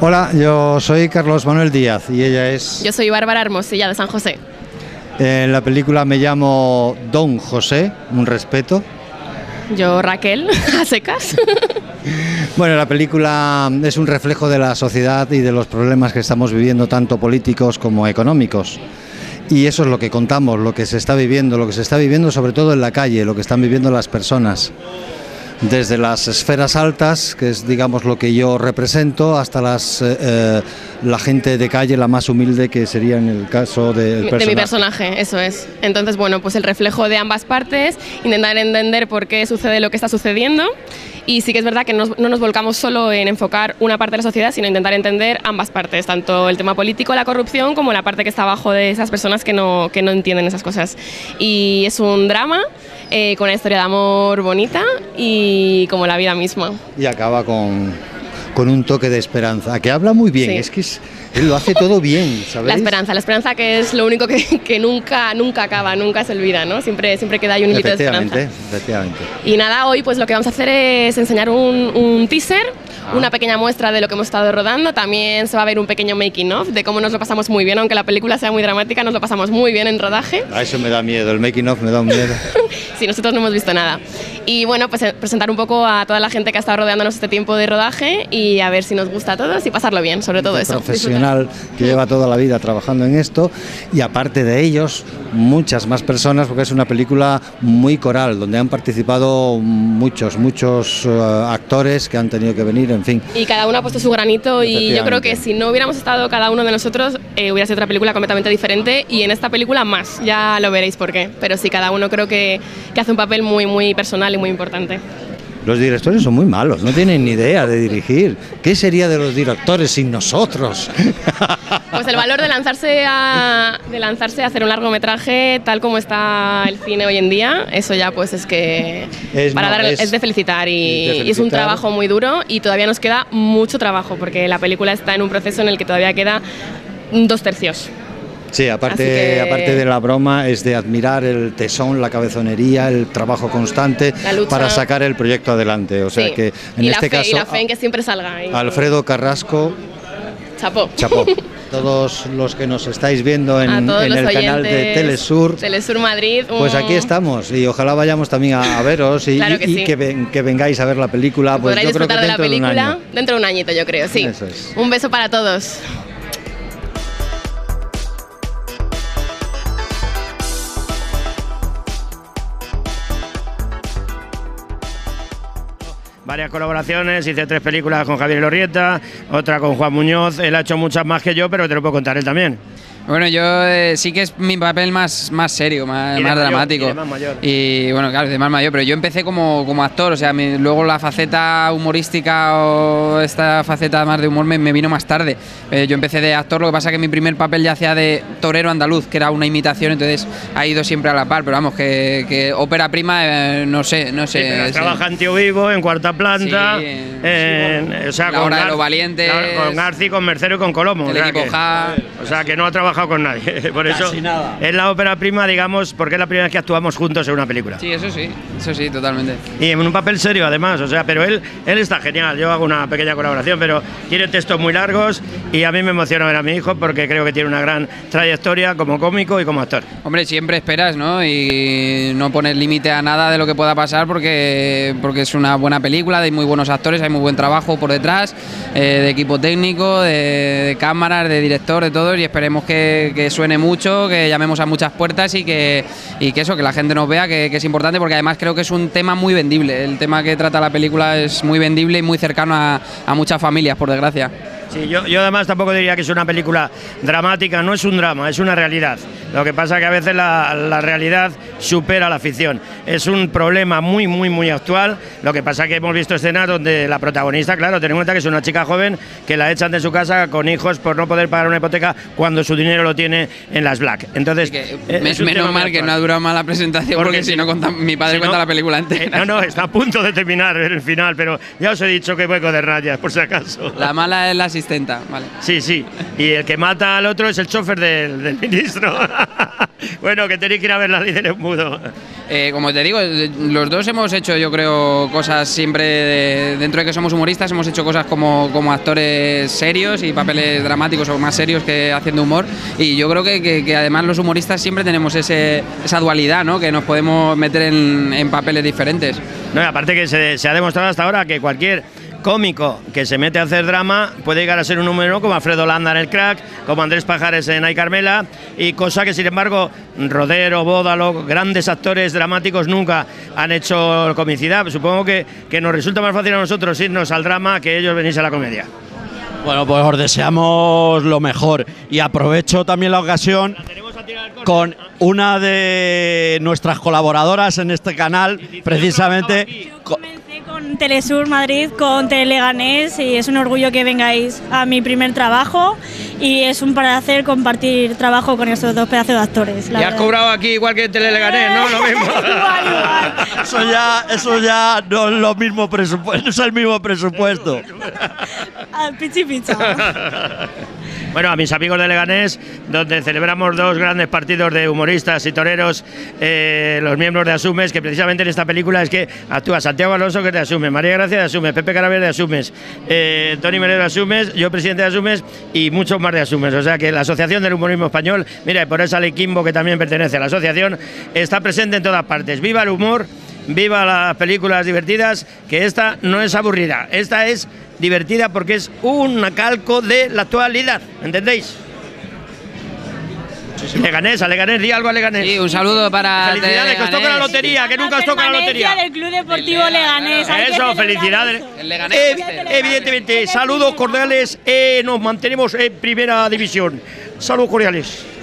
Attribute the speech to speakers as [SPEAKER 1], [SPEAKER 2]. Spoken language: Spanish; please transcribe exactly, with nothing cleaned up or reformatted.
[SPEAKER 1] Hola, yo soy Carlos Manuel Díaz y ella es...
[SPEAKER 2] Yo soy Bárbara Hermosilla de San José.
[SPEAKER 1] En la película me llamo Don José, un respeto.
[SPEAKER 2] Yo Raquel, a secas.
[SPEAKER 1] Bueno, la película es un reflejo de la sociedad y de los problemas que estamos viviendo, tanto políticos como económicos. Y eso es lo que contamos, lo que se está viviendo, lo que se está viviendo sobre todo en la calle, lo que están viviendo las personas. Desde las esferas altas, que es digamos lo que yo represento, hasta las eh, la gente de calle, la más humilde, que sería en el caso del personaje.
[SPEAKER 2] De mi personaje, eso es. Entonces, bueno, pues el reflejo de ambas partes, intentar entender por qué sucede lo que está sucediendo. Y sí que es verdad que no, no nos volcamos solo en enfocar una parte de la sociedad, sino intentar entender ambas partes, tanto el tema político, la corrupción, como la parte que está abajo de esas personas que no, que no entienden esas cosas. Y es un drama eh, con una historia de amor bonita y como la vida misma.
[SPEAKER 1] Y acaba con, con un toque de esperanza, que habla muy bien, sí. Es que es, él lo hace todo bien, ¿sabéis?
[SPEAKER 2] La esperanza, la esperanza que es lo único que, que nunca, nunca acaba, nunca se olvida, ¿no? Siempre, siempre queda ahí un hilito de esperanza.
[SPEAKER 1] Efectivamente.
[SPEAKER 2] Y nada, hoy pues lo que vamos a hacer es enseñar un, un teaser, ah. una pequeña muestra de lo que hemos estado rodando. También se va a ver un pequeño making of de cómo nos lo pasamos muy bien, aunque la película sea muy dramática, nos lo pasamos muy bien en rodaje.
[SPEAKER 1] A eso me da miedo, el making of me da un miedo.
[SPEAKER 2] Sí, nosotros no hemos visto nada. Y bueno, pues presentar un poco a toda la gente que ha estado rodeándonos este tiempo de rodaje y a ver si nos gusta a todos y pasarlo bien, sobre todo eso.
[SPEAKER 1] Profesional que lleva toda la vida trabajando en esto, y aparte de ellos, muchas más personas, porque es una película muy coral, donde han participado muchos, muchos uh, actores que han tenido que venir, en fin.
[SPEAKER 2] Y cada uno ha puesto su granito, y yo creo que si no hubiéramos estado cada uno de nosotros, eh, hubiera sido otra película completamente diferente, y en esta película más, ya lo veréis por qué. Pero sí, cada uno creo que, que hace un papel muy, muy personal y muy importante.
[SPEAKER 1] Los directores son muy malos, no tienen ni idea de dirigir. ¿Qué sería de los directores sin nosotros?
[SPEAKER 2] Pues el valor de lanzarse a, de lanzarse a hacer un largometraje tal como está el cine hoy en día, eso ya pues es que
[SPEAKER 1] es,
[SPEAKER 2] para
[SPEAKER 1] no,
[SPEAKER 2] dar,
[SPEAKER 1] es,
[SPEAKER 2] es de felicitar, y,
[SPEAKER 1] es de felicitar.
[SPEAKER 2] Y es un trabajo muy duro, y todavía nos queda mucho trabajo, porque la película está en un proceso en el que todavía queda dos tercios.
[SPEAKER 1] Sí, aparte,
[SPEAKER 2] que...
[SPEAKER 1] aparte de la broma, es de admirar el tesón, la cabezonería, el trabajo constante para sacar el proyecto adelante. O sea
[SPEAKER 2] sí.
[SPEAKER 1] que en
[SPEAKER 2] y
[SPEAKER 1] este
[SPEAKER 2] la fe,
[SPEAKER 1] caso,
[SPEAKER 2] y la fe en que siempre salga. Y...
[SPEAKER 1] Alfredo Carrasco,
[SPEAKER 2] chapó.
[SPEAKER 1] Chapó. Todos los que nos estáis viendo en, en el oyentes, canal de Telesur,
[SPEAKER 2] Telesur Madrid, um...
[SPEAKER 1] pues aquí estamos, y ojalá vayamos también a, a veros y,
[SPEAKER 2] claro que,
[SPEAKER 1] y
[SPEAKER 2] sí.
[SPEAKER 1] que, ven, que vengáis a ver la película. Pues
[SPEAKER 2] podréis
[SPEAKER 1] yo creo que
[SPEAKER 2] disfrutar
[SPEAKER 1] dentro
[SPEAKER 2] de la película
[SPEAKER 1] de un año.
[SPEAKER 2] Dentro de un añito, yo creo, sí.
[SPEAKER 1] Eso es.
[SPEAKER 2] Un beso para todos.
[SPEAKER 3] Varias colaboraciones, hice tres películas con Javier Elorrieta, otra con Juan Muñoz. Él ha hecho muchas más que yo, pero te lo puedo contar él también.
[SPEAKER 4] Bueno, yo eh, sí que es mi papel más, más serio, más, más
[SPEAKER 3] mayor,
[SPEAKER 4] dramático.
[SPEAKER 3] Y de más mayor.
[SPEAKER 4] Y bueno, claro, de más mayor, pero yo empecé como, como actor, o sea, mi, luego la faceta humorística o esta faceta más de humor me, me vino más tarde. Eh, yo empecé de actor, lo que pasa es que mi primer papel ya hacía de torero andaluz, que era una imitación, entonces ha ido siempre a la par, pero vamos, que, que ópera prima, eh, no sé, no sé.
[SPEAKER 3] Sí, pero
[SPEAKER 4] sí.
[SPEAKER 3] trabaja en Tío Vivo, en Cuarta Planta,
[SPEAKER 4] sí,
[SPEAKER 3] en,
[SPEAKER 4] sí, bueno,
[SPEAKER 3] o sea,
[SPEAKER 4] la
[SPEAKER 3] con
[SPEAKER 4] hora
[SPEAKER 3] Gar,
[SPEAKER 4] de los valientes,
[SPEAKER 3] la, con Garci, con Mercero y con Colomo.
[SPEAKER 4] El
[SPEAKER 3] o sea
[SPEAKER 4] equipo
[SPEAKER 3] que,
[SPEAKER 4] Ja.
[SPEAKER 3] O sea, que no ha trabajado con nadie. Por eso
[SPEAKER 1] Casi nada.
[SPEAKER 3] Es la ópera prima, digamos, porque es la primera vez que actuamos juntos en una película.
[SPEAKER 4] Sí, eso sí, eso sí, totalmente.
[SPEAKER 3] Y en un papel serio, además, o sea, pero él, él está genial. Yo hago una pequeña colaboración, pero tiene textos muy largos y a mí me emociona ver a mi hijo porque creo que tiene una gran trayectoria como cómico y como actor.
[SPEAKER 4] Hombre, siempre esperas, ¿no? Y no pones límite a nada de lo que pueda pasar porque, porque es una buena película, hay muy buenos actores, hay muy buen trabajo por detrás, eh, de equipo técnico, de, de cámaras, de director, de todos, y esperemos que, que suene mucho, que llamemos a muchas puertas y que, y que eso, que la gente nos vea, que, que es importante, porque además creo que es un tema muy vendible. El tema que trata la película es muy vendible y muy cercano a, a muchas familias, por desgracia.
[SPEAKER 3] Sí, yo, yo además tampoco diría que es una película dramática, no es un drama, es una realidad. Lo que pasa es que a veces la, la realidad supera la ficción. Es un problema muy, muy, muy actual. Lo que pasa es que hemos visto escenas donde la protagonista, claro, ten en cuenta que es una chica joven que la echan de su casa con hijos por no poder pagar una hipoteca cuando su dinero lo tiene en las Black. Entonces,
[SPEAKER 4] que,
[SPEAKER 3] es
[SPEAKER 4] me, menos mal que no ha durado más la presentación, porque, porque si no, cuenta, mi padre si cuenta no, la película entera.
[SPEAKER 3] Eh, no, no, está a punto de terminar el final, pero ya os he dicho que voy con de rayas, por si acaso.
[SPEAKER 4] La mala es la asistenta, vale.
[SPEAKER 3] Sí, sí. Y el que mata al otro es el chofer del, del ministro. Bueno, que tenéis que ir a ver La ley del mudo.
[SPEAKER 4] Eh, como te digo, los dos hemos hecho, yo creo, cosas siempre, de, dentro de que somos humoristas, hemos hecho cosas como, como actores serios y papeles dramáticos o más serios que haciendo humor. Y yo creo que, que, que además los humoristas siempre tenemos ese, esa dualidad, ¿no? Que nos podemos meter en, en papeles diferentes.
[SPEAKER 3] No, y aparte que se, se ha demostrado hasta ahora que cualquier cómico que se mete a hacer drama puede llegar a ser un número como Alfredo Landa en El Crack, como Andrés Pajares en Ay Carmela, y cosa que sin embargo Rodero, Bódalo, grandes actores dramáticos nunca han hecho comicidad. Supongo que, que nos resulta más fácil a nosotros irnos al drama que ellos venirse a la comedia.
[SPEAKER 5] Bueno, pues os deseamos lo mejor y aprovecho también la ocasión con una de nuestras colaboradoras en este canal, precisamente.
[SPEAKER 6] Con Telesur Madrid, con Teleleganés, y es un orgullo que vengáis a mi primer trabajo y es un placer compartir trabajo con estos dos pedazos de actores.
[SPEAKER 3] Y has cobrado aquí igual que en Teleleganés, ¿no? Lo mismo.
[SPEAKER 6] Igual, igual.
[SPEAKER 5] Eso ya, eso ya no es lo mismo presupuesto, no es el mismo presupuesto.
[SPEAKER 6] Al pichi picha.
[SPEAKER 3] Bueno, a mis amigos de Leganés, donde celebramos dos grandes partidos de humoristas y toreros, eh, los miembros de Asumes, que precisamente en esta película es que actúa Santiago Alonso, que es de Asumes, María Gracia de Asumes, Pepe Carabias de Asumes, eh, Tony Melero de Asumes, yo presidente de Asumes y muchos más de Asumes. O sea que la Asociación del Humorismo Español, mira, y por esa ley Kimbo, que también pertenece a la asociación, está presente en todas partes. ¡Viva el humor! ¡Viva las películas divertidas! Que esta no es aburrida, esta es divertida porque es un calco de la actualidad, ¿entendéis? Leganés, a Leganés, di algo a Leganés.
[SPEAKER 4] Sí, un saludo para
[SPEAKER 3] felicidades, que os toca la lotería, que nunca os toca la lotería.
[SPEAKER 6] Del Club Deportivo Leganés.
[SPEAKER 3] Eso, felicidades.
[SPEAKER 4] El Leganés.
[SPEAKER 3] Eh, evidentemente, saludos cordiales, eh, nos mantenemos en primera división. Saludos cordiales.